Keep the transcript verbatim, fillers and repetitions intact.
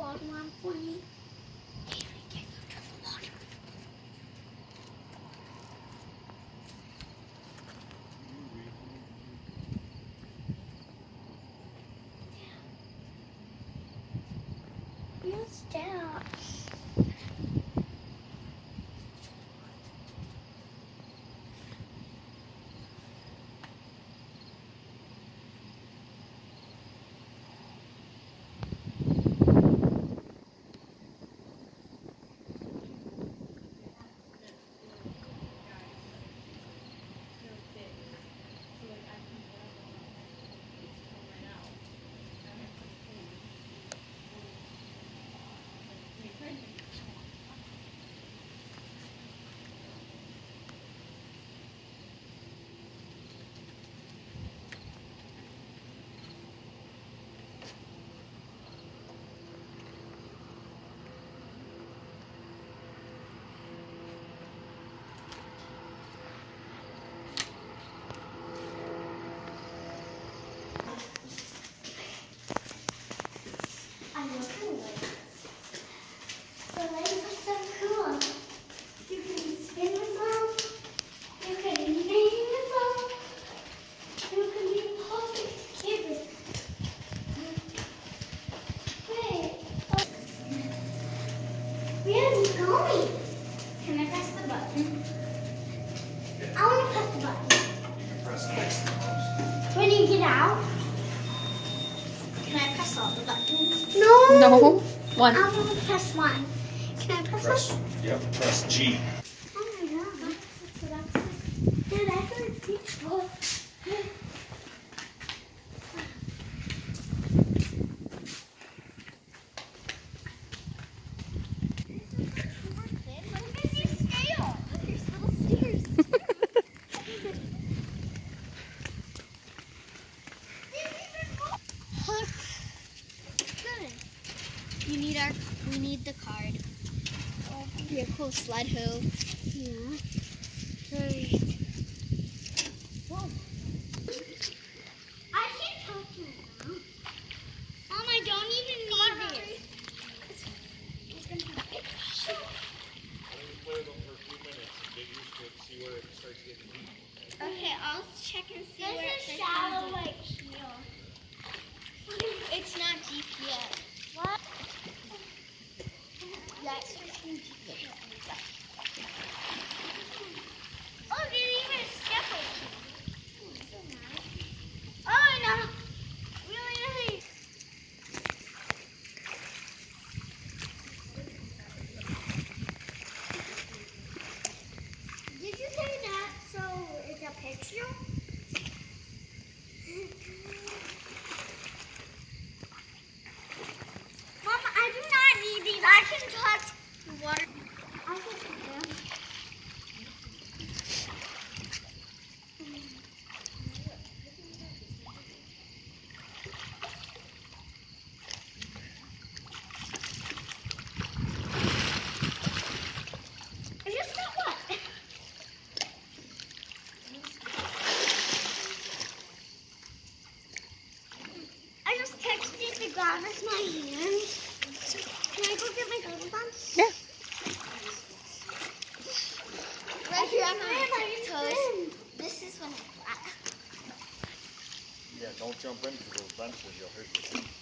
water on for me? Yes, Dad. I love the legs. The legs are so cool. You can spin with them. You can lean with them. You can be a perfect kid with them. Wait. Oh. Where are you going? Can I press the button? Yeah. I want to press the button. You can press next to the most. When you get out, can I press all the buttons? No. No. One. I want to press one. Can I press, Press, one? yep, press G. Oh my god. That's what I'm saying. Did I heard people? You need our, we need the card. Oh, your cool sled hoe. Yeah. Hey. Whoa. I can't talk to you now. Mom, I don't even need this. Play with them for a few minutes and get used to it and see where it starts getting heat. Okay, I'll check and see This where it is starts shallow getting like here. heat. It's not G P S. What? Yeah, it starts getting G P S. Oh, they even step on you. So nice. Oh, no. Really nice. Did you say that so it's a picture? Mom, I do not need these. I can touch the water. I can put them. I just got what? I just touched it to grab with my hand. Can I go get my goggles on? Yeah. Right here on Where am my I toes. This is when it's flat. Yeah, don't jump into those benches, you'll hurt your feet.